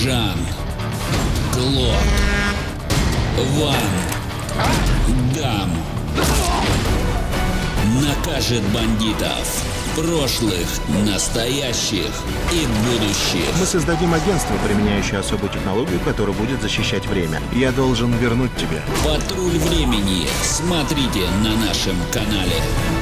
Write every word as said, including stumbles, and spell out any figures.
Жан, Клод, Ван, Дам накажет бандитов. Прошлых, настоящих и будущих. Мы создадим агентство, применяющее особую технологию, которая будет защищать время. Я должен вернуть тебе. Патруль времени. Смотрите на нашем канале.